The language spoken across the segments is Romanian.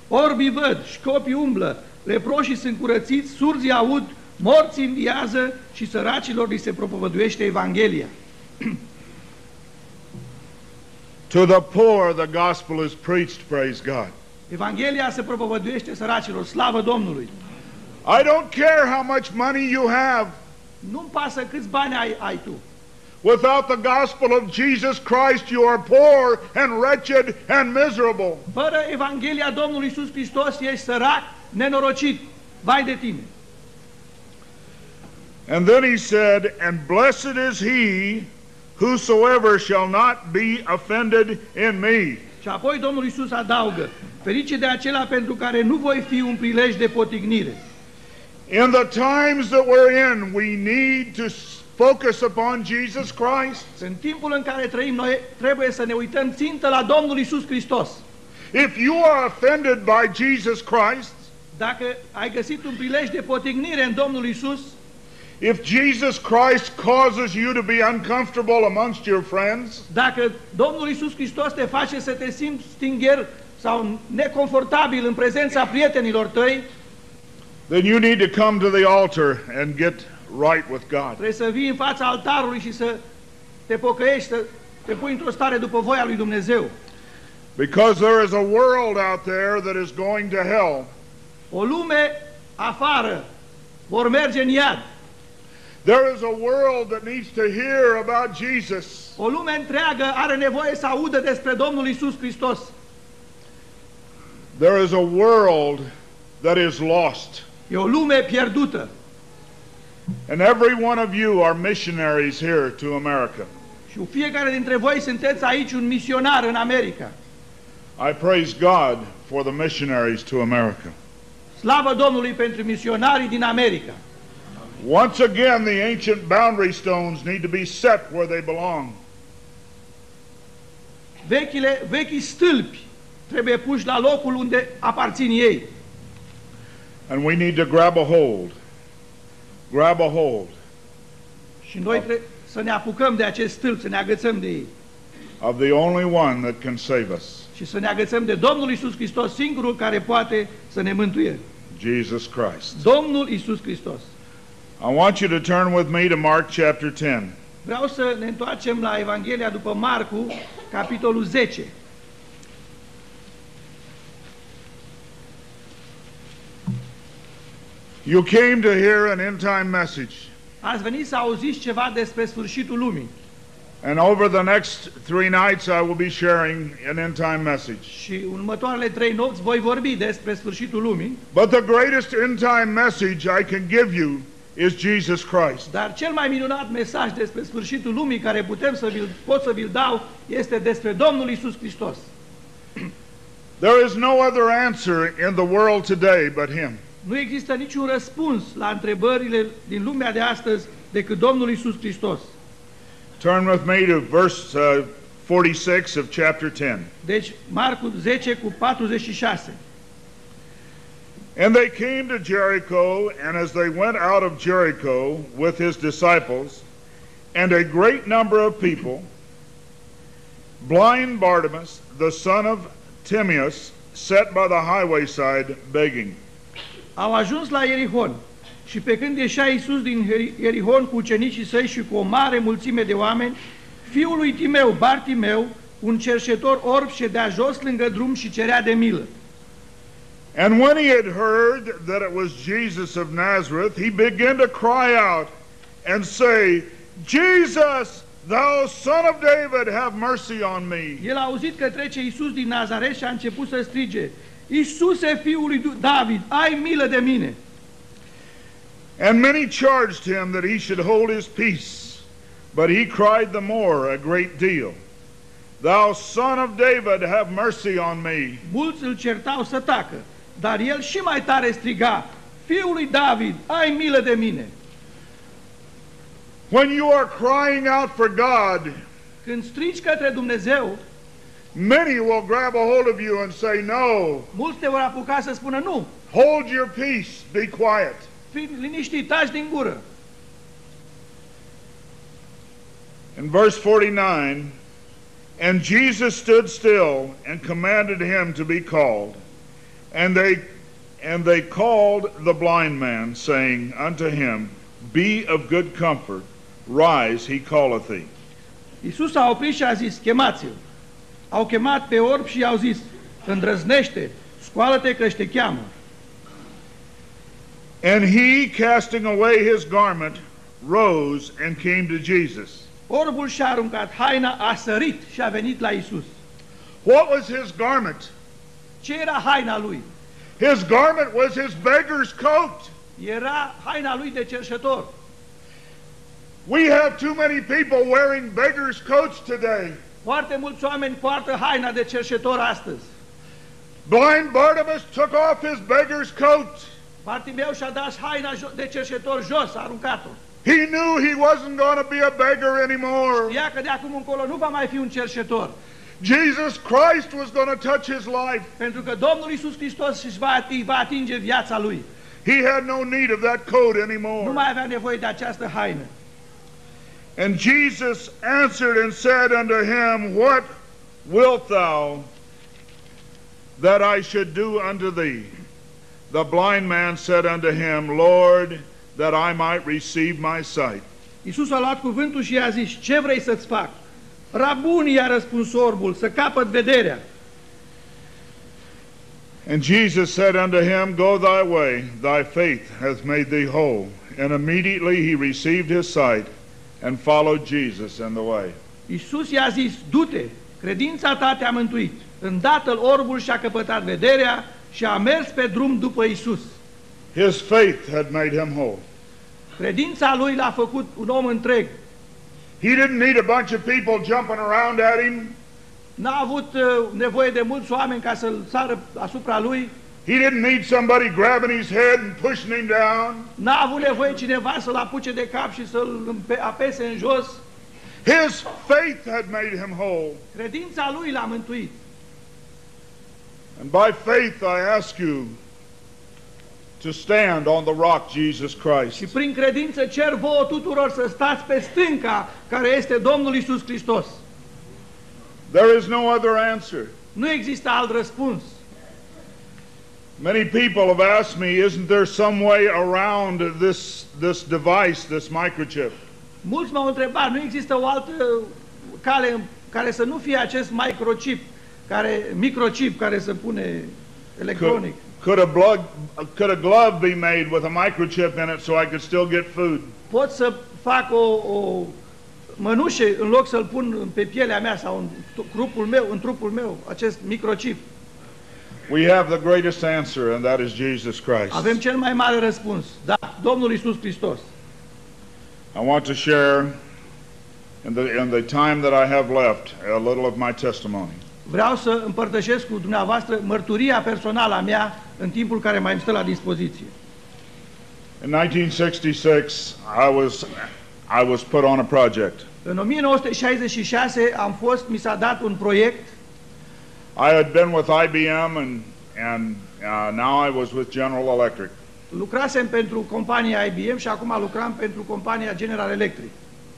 orbii văd, școpii umblă, leproșii sunt curățiți, surzii aud, morții înviază și săracilor li se propovăduiește Evanghelia. To the poor the gospel is preached, praise God. Evanghelia se propovăduiește săracilor, slavă Domnului. I don't care how much money you have. Nu-mi pasă câți bani ai tu. Without the gospel of Jesus Christ, you are poor and wretched and miserable. Fără Evanghelia Domnului Iisus Hristos ești sărac, nenorocit. Vai de tine. And then he said, and blessed is he whosoever shall not be offended in me. Și apoi Domnul Iisus adaugă, fericit de acela pentru care nu voi fi un prilej de potignire. In the times that we're in, we need to focus upon Jesus Christ. În timpul în care trăim, noi trebuie să ne uităm țintă la Domnul Iisus Hristos. If you are offended by Jesus Christ, Dacă ai găsit un prilej de potignire în Domnul Iisus, if Jesus Christ causes you to be uncomfortable amongst your friends, dacă Domnul Iisus Hristos te face să te simți stingher sau neconfortabil în prezența prietenilor tăi, then you need to come to the altar and get right with God. trebuie să vii în fața altarului și să te pocăiești, să te pui într-o stare după voia lui Dumnezeu. Because there is a world out there that is going to hell. O lume afară vor merge în iad. There is a world that needs to hear about Jesus. O lume întreagă are nevoie să audă despre Domnul Iisus Hristos. There is a world that is lost. E o lume pierdută. And every one of you are missionaries here to America. Și fiecare dintre voi sunteți aici un misionar în America. I praise God for the missionaries to America. Slavă Domnului pentru misionarii din America. Once again, the ancient boundary stones need to be set where they belong. Vechii stâlpi trebuie puși la locul unde aparțin ei. And we need to grab a hold. Grab a hold. Și noi trebuie să ne apucăm de acest stâlp, să ne agățăm de ei. Of the only one that can save us. Și să ne agățăm de Domnul Iisus Hristos, singurul care poate să ne mântuie. Jesus Christ. Domnul Iisus Hristos. I want you to turn with me to Mark chapter 10. Vreau să ne întoarcem la Evanghelia după Marcu, capitolul 10. You came to hear an end-time message. Ați venit să auziți ceva despre sfârșitul lumii. And over the next 3 nights I will be sharing an end-time message. Și următoarele 3 nopți voi vorbi despre sfârșitul lumii. But the greatest end-time message I can give you is Jesus Christ. Dar cel mai minunat mesaj despre sfârșitul lumii care pot să vi-l dau este despre Domnul Iisus Hristos. There is no other answer in the world today but Him. Nu există niciun răspuns la întrebările din lumea de astăzi decât Domnul Iisus Hristos. Turn with me to verse 46 of chapter 10. Deci, Marcu 10 cu 46. And they came to Jericho, and as they went out of Jericho with his disciples, and a great number of people, blind Bartimaeus, the son of Timaeus, sat by the highway side begging. Au ajuns la Ierihon și pe când ieșea Iisus din Ierihon cu ucenicii săi și cu o mare mulțime de oameni, fiul lui Timeu, Bartimeu, un cerșetor orb, ședea jos lângă drum și cerea de milă. And when he had heard that it was Jesus of Nazareth, he began to cry out and say, Jesus, thou son of David, have mercy on me. El a auzit că trece Iisus din Nazaret și a început să strige, Iisuse, fiul lui David, ai milă de mine. And many charged him that he should hold his peace, but he cried the more a great deal, Thou son of David, have mercy on me. Mulți îl certau să tacă, dar el și mai tare striga, Fiul lui David, ai milă de mine. When you are crying out for God, când strigi către Dumnezeu, many will grab a hold of you and say no. Mulți te vor apuca să spună nu. Hold your peace, be quiet. Fii liniștit, taci din gură. In verse 49, and Jesus stood still and commanded him to be called. And they called the blind man, saying unto him, Be of good comfort, rise, he calleth thee. Iisus a oprit și a zis, chemați-l. Au chemat pe orb și i-au zis, îndrăznește, scoală-te că te cheamă. And he, casting away his garment, rose and came to Jesus. Orbul și-a aruncat haina, a sărit și a venit la Iisus. What was his garment? Ce era haina lui? His garment was his beggar's coat. Era haina lui de cerșetor. We have too many people wearing beggar's coats today. Foarte mulți oameni poartă haina de cerșetor astăzi. Blind Bartimaeus took off his beggar's coat. Bartimeu și-a dat haina de cerșetor jos, a aruncat-o. He knew he wasn't going to be a beggar anymore. Știa că de acum încolo nu va mai fi un cerșetor. Jesus Christ was going to touch his life. Pentru că Domnul Iisus Hristos își va atinge viața lui. He had no need of that coat Nu anymore. mai avea nevoie de această haină. And Jesus answered and said unto him, What wilt thou that I should do unto thee? The blind man said unto him, Lord, that I might receive my sight. Iisus a luat cuvântul și i-a zis, ce vrei să-ți fac? Rabuni, i-a răspuns orbul, să capăt vederea. And Jesus said unto him, Go thy way, thy faith hath made thee whole. And immediately he received his sight and followed Jesus in the way. Iisus i-a zis, du-te, credința ta te-a mântuit. Îndată orbul și-a căpătat vederea și a mers pe drum după Iisus. His faith had made him whole. Credința lui l-a făcut un om întreg. He didn't need a bunch of people jumping around at him. N-a avut nevoie de mulți oameni ca să-l sară asupra lui. He didn't need somebody grabbing his head and pushing him down. N-a avut nevoie cineva să-l apuce de cap și să-l apese în jos. His faith had made him whole. Credința lui l-a mântuit. And by faith I ask you to stand on the rock, Jesus Și Christ. prin credință cer vouă tuturor să stați pe stânca care este Domnul Iisus Hristos. There is no other answer. Nu există alt răspuns. Many people have asked me, isn't there some way around this device, this microchip? Mulți m-au întrebat, nu există o altă cale care să nu fie acest microchip care se pune electronic. Could a glove be made with a microchip in it so I could still get food? Pot să fac o mănușe în loc să-l pun pe pielea mea sau în trupul meu, acest microchip. We have the greatest answer, and that is Jesus Christ. Avem cel mai mare răspuns, da, Domnul Iisus Hristos. I want to share in the time that I have left a little of my testimony. Vreau să împărtășesc cu dumneavoastră mărturia personală a mea în timpul care mai îmi stă la dispoziție. In 1966, I was put on a project. În 1966 mi s-a dat un proiect. I had been with IBM and now I was with General Electric. Lucrasem pentru compania IBM și acum lucram pentru compania General Electric.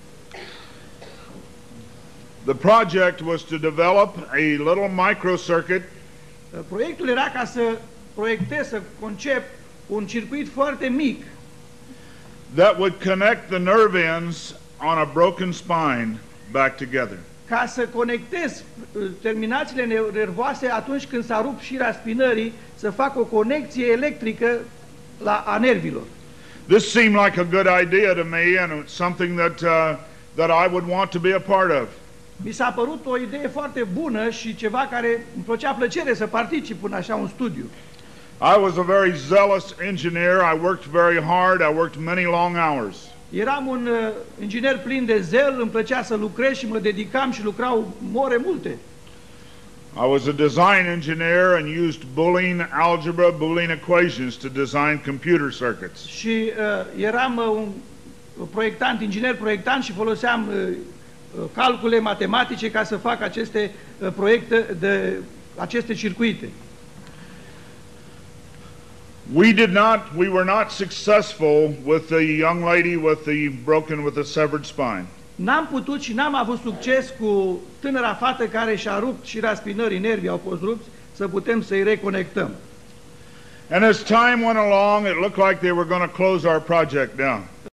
The project was to develop a little microcircuit. Proiectul era ca să proiectez, să concep un circuit foarte mic That would connect the nerve ends on a broken spine back together. ca să conectez terminațiile nervoase atunci când s-a rupt șira spinării, să fac o conexie electrică a nervilor. This seemed like a good idea to me, and it's something that I would want to be a part of. Mi s-a părut o idee foarte bună și ceva care îmi plăcea plăcere să particip în așa un studiu. I was a very zealous engineer. I worked very hard. I worked many long hours. Eram un inginer plin de zel, îmi plăcea să lucrez și mă dedicam și lucrau ore multe. I was a design engineer and used Boolean algebra, Boolean equations to design computer circuits. Și eram un inginer proiectant și foloseam calcule matematice ca să fac aceste proiecte de aceste circuite. We were not successful with the young lady with the severed spine. N-am putut și n-am avut succes cu tânăra fată care și-a rupt șira spinării, nervii au fost rupți, să putem să-i reconectăm. And as time went along, it looked like they were going to close our project down.